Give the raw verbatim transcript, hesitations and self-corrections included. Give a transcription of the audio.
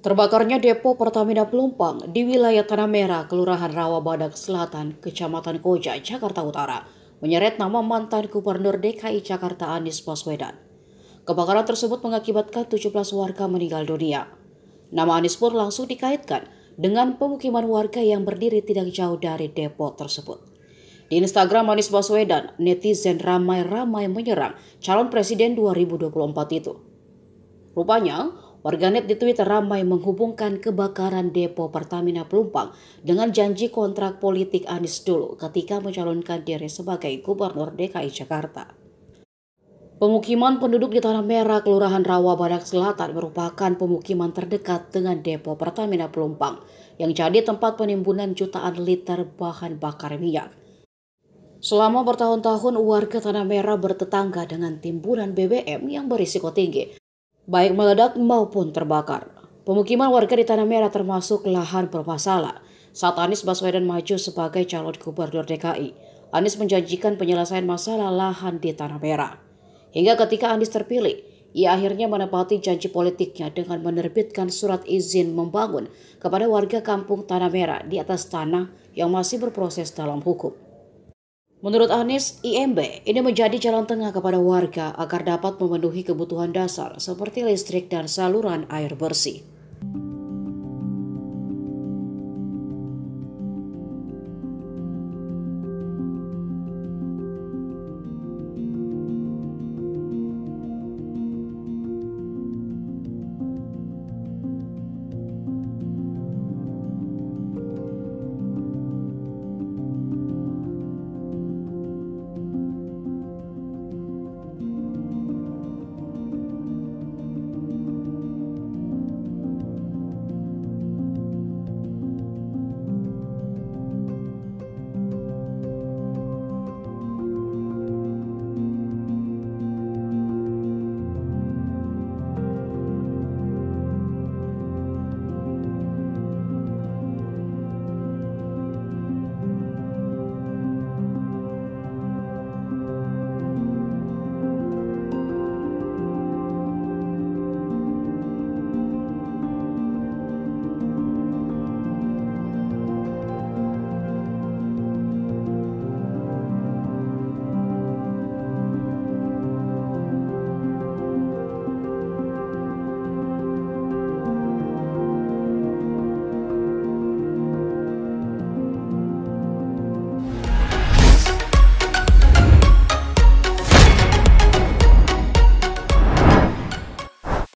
Terbakarnya depo Pertamina Pelumpang di wilayah Tanah Merah, Kelurahan Rawabadak Selatan, Kecamatan Koja, Jakarta Utara, menyeret nama mantan Gubernur D K I Jakarta Anies Baswedan. Kebakaran tersebut mengakibatkan tujuh belas warga meninggal dunia. Nama Anies pun langsung dikaitkan dengan pemukiman warga yang berdiri tidak jauh dari depo tersebut. Di Instagram Anies Baswedan, netizen ramai-ramai menyerang calon presiden dua ribu dua puluh empat itu. Rupanya, warganet di Twitter ramai menghubungkan kebakaran depo Pertamina Pelumpang dengan janji kontrak politik Anies dulu ketika mencalonkan diri sebagai Gubernur D K I Jakarta. Pemukiman penduduk di Tanah Merah, Kelurahan Rawabadak Selatan merupakan pemukiman terdekat dengan depo Pertamina Pelumpang yang jadi tempat penimbunan jutaan liter bahan bakar minyak. Selama bertahun-tahun, warga Tanah Merah bertetangga dengan timbunan B B M yang berisiko tinggi, baik meledak maupun terbakar. Pemukiman warga di Tanah Merah termasuk lahan bermasalah. Saat Anies Baswedan maju sebagai calon Gubernur D K I, Anies menjanjikan penyelesaian masalah lahan di Tanah Merah. Hingga ketika Anies terpilih, ia akhirnya menepati janji politiknya dengan menerbitkan surat izin membangun kepada warga kampung Tanah Merah di atas tanah yang masih berproses dalam hukum. Menurut Anies, I M B ini menjadi jalan tengah kepada warga agar dapat memenuhi kebutuhan dasar seperti listrik dan saluran air bersih.